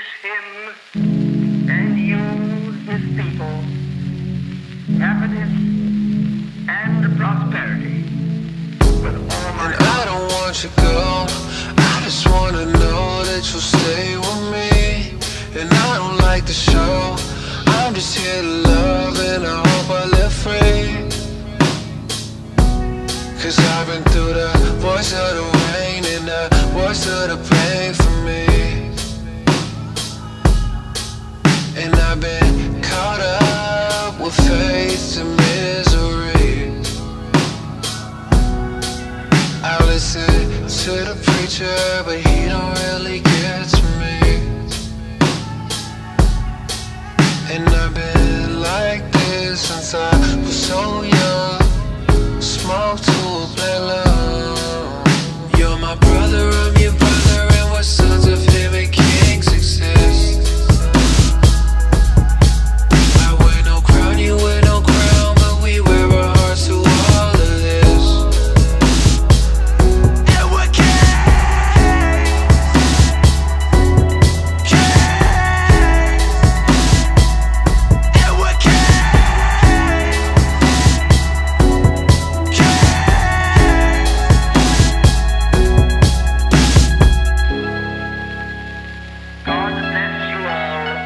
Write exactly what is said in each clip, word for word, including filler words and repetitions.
him and you, his people, happiness and prosperity with all my And I don't want you to go, I just want to know that you'll stay with me. And I don't like the show, I'm just here to love and I hope I live free. Cause I've been through the voice of the rain and the voice of the pain for me. And I've been caught up with faith and misery. I listen to the preacher, but he don't really get to me. And I've been like this since I was so young. Smoke to a play love. You're my brother, I'm your brother, and we're sons of him and kings exist. I wear no crown, you wear no crown, but we wear our hearts to all of this. And we're kings, kings. And we're kings. God bless you all.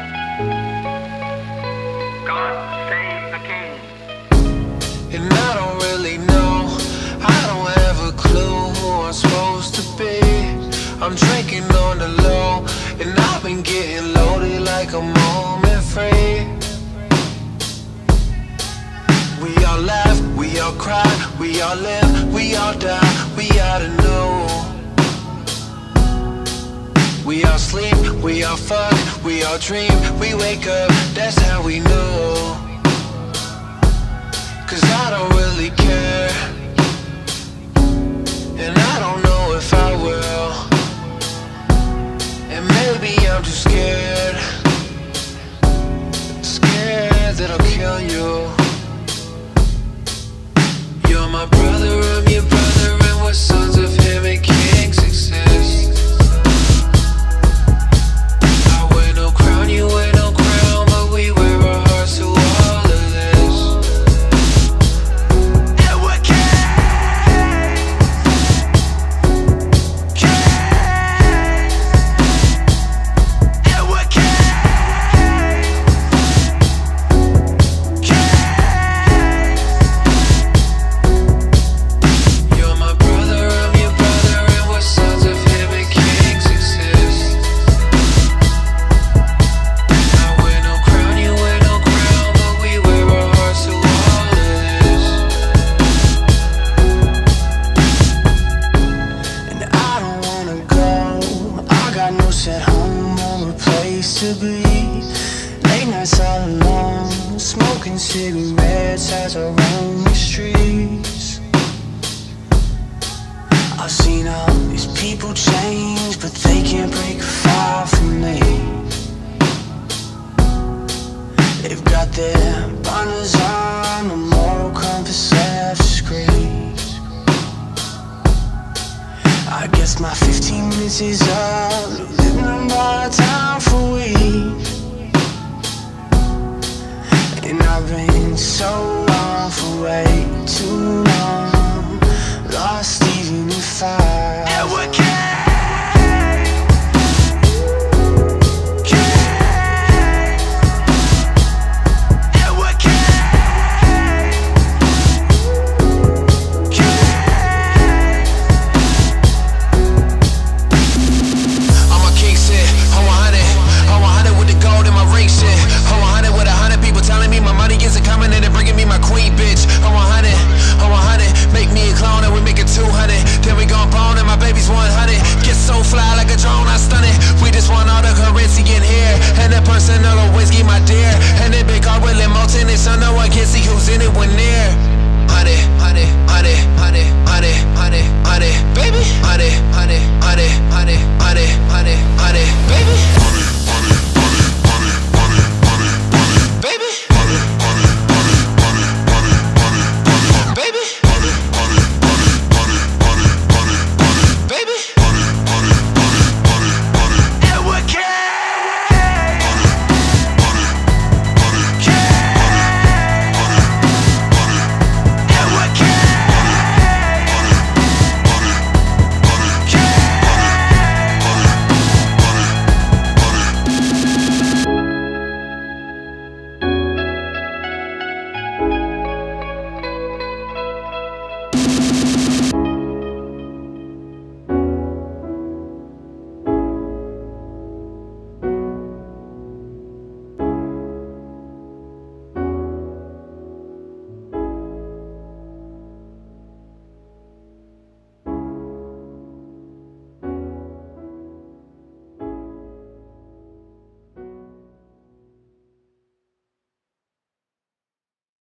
God save the king. And I don't really know, I don't have a clue who I'm supposed to be. I'm drinking on the low, and I've been getting loaded like a moment free. We all laugh, we all cry, we all live, we all die, we oughta know. We all sleep, we all fuck, we all dream, we wake up, that's how we know. Cause I don't really care, and I don't know if I will. And maybe I'm too scared, scared that I'll kill you. You're my brother, I'm your brother, and we're sons of him and kings exist. I wear no crown, you wear no crown, but we wear our hearts to all of this. And we're kings, kings. And we're kings, kings. You're my brother, I'm your brother, and we're sons of him and kings exist. I wear no crown, you wear no crown, but we wear our hearts to all of this. And I don't wanna go, I got no set home or a place to be. Late nights all alone, smoking cigarettes as I roam the streets. I've seen all these people change, but they can't break far from me. They've got their banners on, the moral compass left screens. I guess my fifteen minutes is up, living on borrowed time for weeks. And I've been so wrong for way too long, lost even if I. And we're kings, kings. And we're kings, kings. I'm a king shit, I'm a hundred, I'm a hundred with the gold in my ring shit. I'm a hundred with a hundred people telling me my money isn't coming in and bringing me my queen bitch. I'm a hundred, I'm a hundred, make me a clone and we make it two hundred. Then we gon' bone and my baby's one hundred. Get so fly like a drone, I stun it. We just want all the currency in here, and the personal whiskey, my dear. And the big car with limo tinted, so no one can see who's in it when